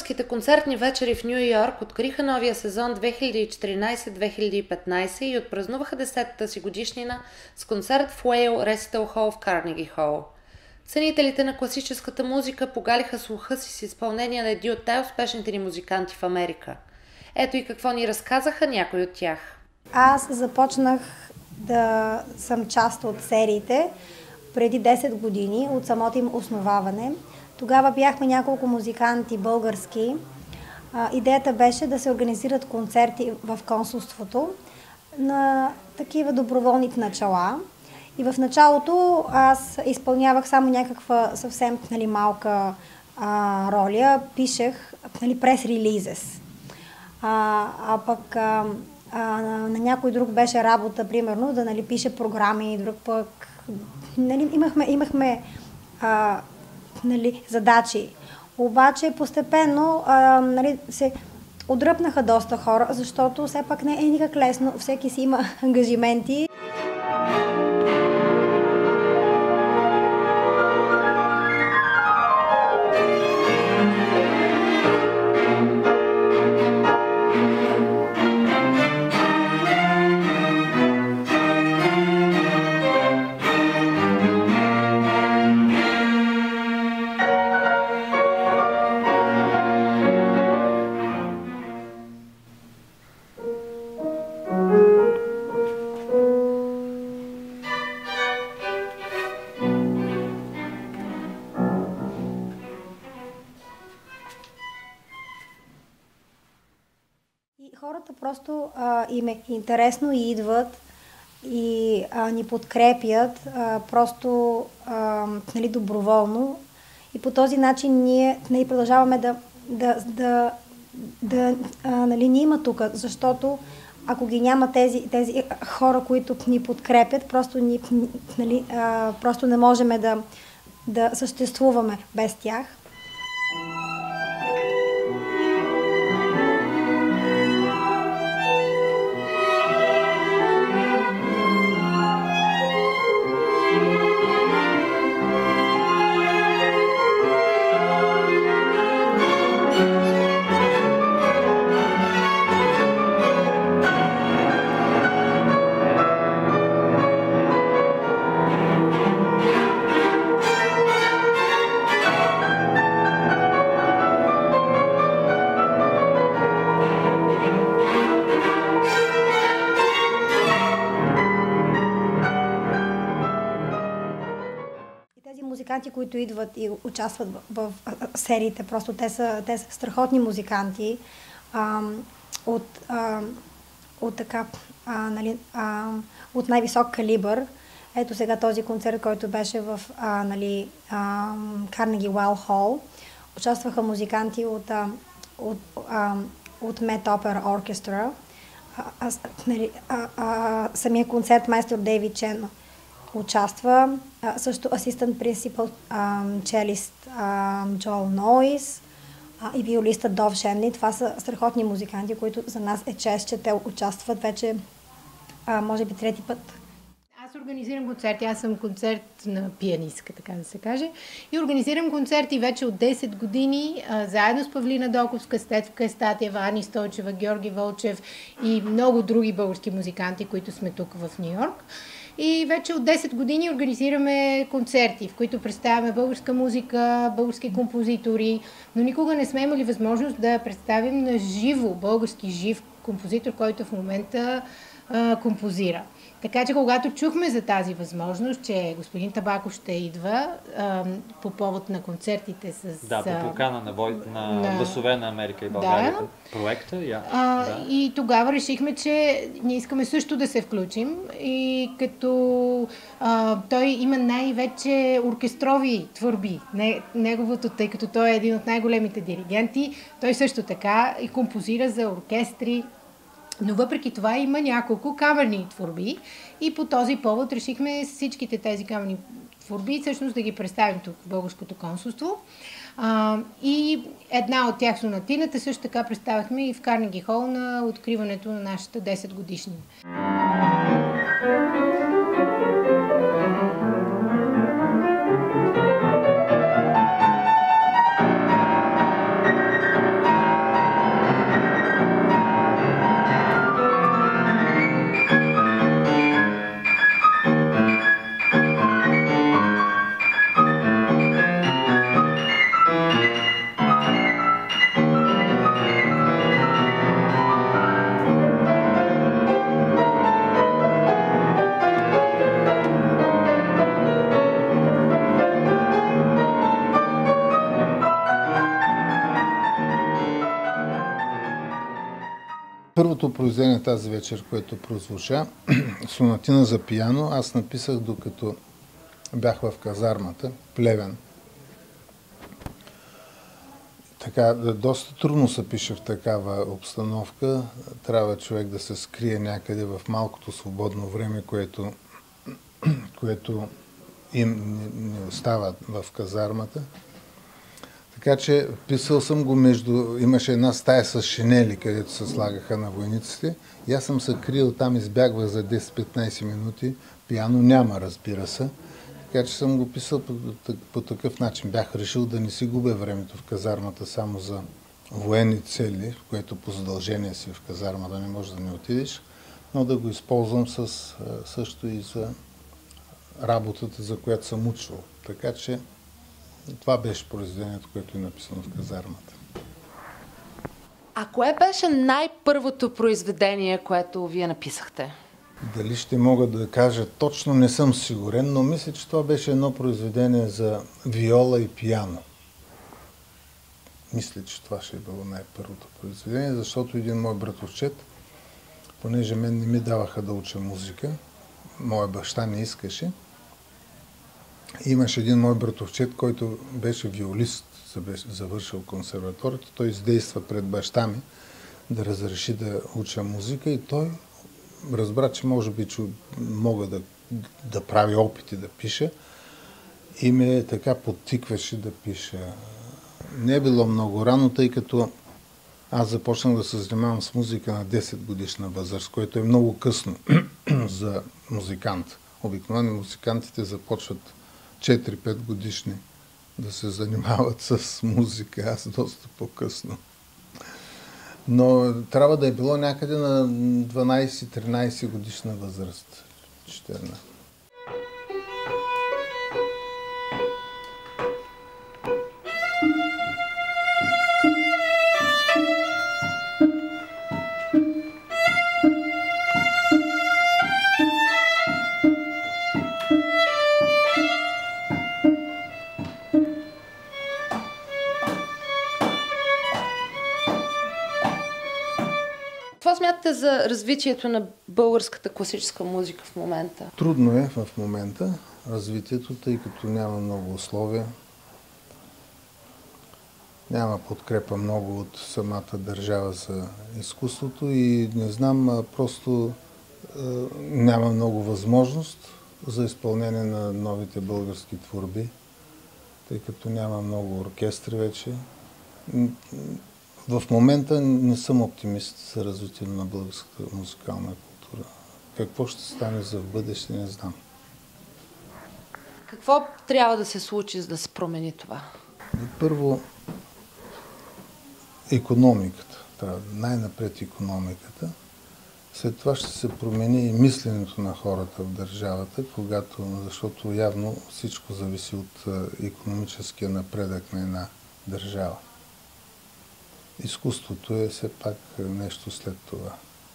Българските концертни вечери в Ню Йорк откриха новия сезон 2014-2015 и отпразнуваха 10-та си годишнина с концерт в Уейл Реситал Хол в Карнеги Хол. Ценителите на класическата музика погалиха слуха си с изпълнение на един от най-успешните ни музиканти в Америка. Ето и какво ни разказаха някои от тях. Аз започнах да съм част от сериите преди 10 години, от самото им основаване. Тогава бяхме няколко музиканти български. Идеята беше да се организират концерти в консулството на такива доброволни начала. И в началото аз изпълнявах само някаква съвсем малка роля, пишех прес-релизес. Пък на някой друг беше работа, примерно, да пише програми, друг пък имахме задачи. Обаче постепенно се отдръпнаха доста хора, защото все пак не е никак лесно, всеки си има ангажименти. Хората просто им е интересно и идват и ни подкрепят просто доброволно. И по този начин ние продължаваме да ни има тук, защото ако ги няма тези хора, които ни подкрепят, просто не можем да съществуваме без тях. Музиканти, които идват и участват в сериите, просто те са страхотни музиканти от най-висок калибър. Ето сега този концерт, който беше в Карнеги Уейл Хол. Участваха музиканти от Met Opera Orchestra. Самия концертмайстор Дейвид Чен участва, също асистент принципал челист Джоел Нойс и виолиста Дов Шенли. Това са страхотни музиканти, които за нас е чест, че те участват вече може би трети път. Аз организирам концерти, аз съм концертна пианистка, така да се каже. И организирам концерти вече от 10 години, заедно с Павлина Доковска, Стефка Естатиева, Ани Стойчева, Георги Вълчев и много други български музиканти, които сме тук в Ню Йорк. И вече от 10 години организираме концерти, в които представяме българска музика, български композитори, но никога не сме имали възможност да представим на живо български жив композитор, който в момента композира. Така че когато чухме за тази възможност, че господин Табаков ще идва по повод на концертите с... Да, по покана на Гласове на Америка и България, проекта. И тогава решихме, че ние искаме също да се включим и като той има най-вече оркестрови творби, неговото, тъй като той е един от най-големите диригенти, той също така и композира за оркестри. Но въпреки това има няколко камерни творби и по този повод решихме всичките тези камерни творби всъщност да ги представим тук в Българското консулство. И една от тях, сонатината, също така представихме и в Карнеги Хол на откриването на нашата 10 годишнина. първото произведение тази вечер, което прозвуча, сонатина за пиано, аз написах докато бях в казармата, Плевен. Така, доста трудно се пише в такава обстановка. Трябва човек да се скрие някъде в малкото свободно време, което им не остава в казармата. Така че писал съм го между... Имаше една стая с шинели, където се слагаха на войниците. И аз съм се крил там, избягвах за 10-15 минути. Пиано няма, разбира се. Така че съм го писал по такъв начин. Бях решил да не си губя времето в казармата само за военни цели, в което по задължение си в казармата не можеш да не отидеш, но да го използвам също и за работата, за която съм учил. Така че това беше произведението, което е написано в казармата. А кое беше най-първото произведение, което вие написахте? Дали ще мога да кажа точно, не съм сигурен, но мисля, че това беше едно произведение за виола и пиано. Мисля, че това ще е било най-първото произведение, защото един мой братовчет, понеже мен не ми даваха да уча музика, моя баща не искаше, имаше един мой братовчет, който беше виолист, завършил консерваторията. Той издейства пред баща ми да разреши да уча музика и той разбра, че може би че мога да прави опити да пиша и ме така подтикваше да пиша. Не е било много рано, тъй като аз започнах да се занимавам с музика на 10 годишна възраст, което е много късно за музикант. Обикновено музикантите започват 4-5 годишни да се занимават с музика, аз доста по-късно. Но трябва да е било някъде на 12-13 годишна възраст. 14. Какво смятате за развитието на българската класическа музика в момента? Трудно е в момента развитието, тъй като няма много условия. Няма подкрепа много от самата държава за изкуството и не знам, просто няма много възможност за изпълнение на новите български творби, тъй като няма много оркестри вече. В момента не съм оптимист за развитие на българската музикална култура. Какво ще стане за в бъдеще, не знам. Какво трябва да се случи, за да се промени това? Първо, икономиката. Трябва най-напред икономиката. След това ще се промени и мисленето на хората в държавата, защото явно всичко зависи от икономическия напредък на една държава. Изкуството е все пак нещо след това.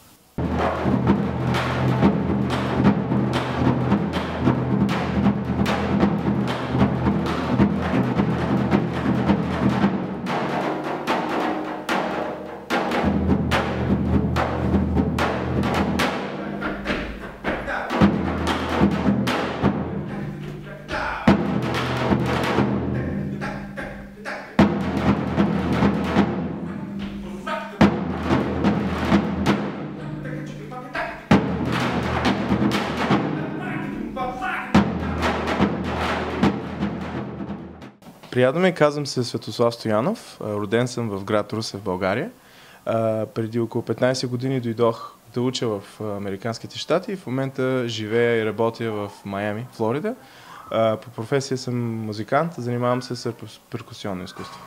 Приятно ми, казвам се Светослав Стоянов, роден съм в град Русе в България. Преди около 15 години дойдох да уча в Американските щати и в момента живея и работя в Майами, Флорида. По професия съм музикант, занимавам се с перкусионно изкуство.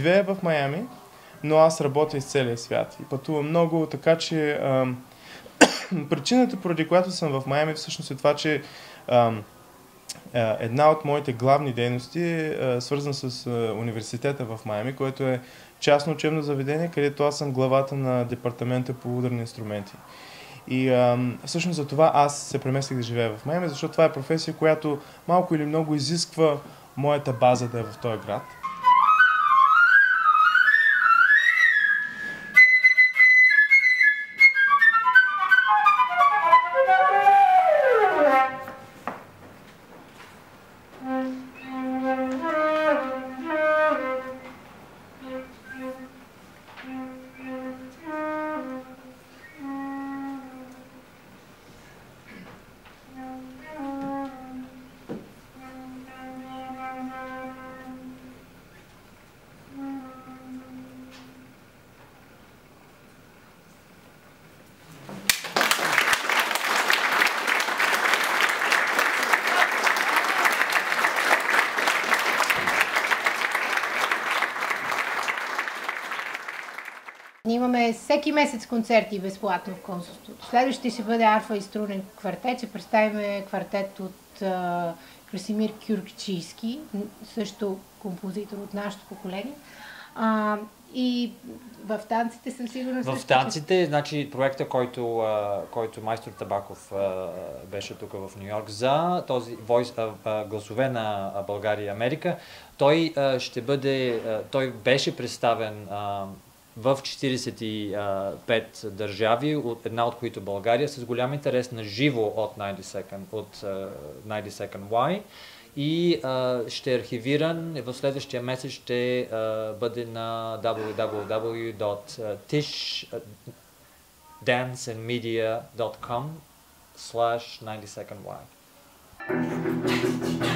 живея в Майами, но аз работя из целия свят и пътувам много, така че причината, поради която съм в Майами, всъщност е това, че една от моите главни дейности е свързана с университета в Майами, което е частно учебно заведение, където аз съм главата на департамента по ударни инструменти. И всъщност за това аз се преместих да живея в Майами, защото това е професия, която малко или много изисква моята база да е в този град. Ние имаме всеки месец концерти безплатно в консулството. Следващия ще бъде арфа и струнен квартет. Ще представим квартет от Красимир Кюркчийски, също композитор от нашето поколение. И в танците съм сигурна също. В танците, значи проекта, който майстор Табаков беше тук в Ню Йорк за този гласове на България и Америка, той беше представен в 45 държави, една от които България, с голям интерес на живо от 90 Second Y. И ще е архивиран, в следващия месец ще бъде на www.tishdanceandmedia.com/92nd Y.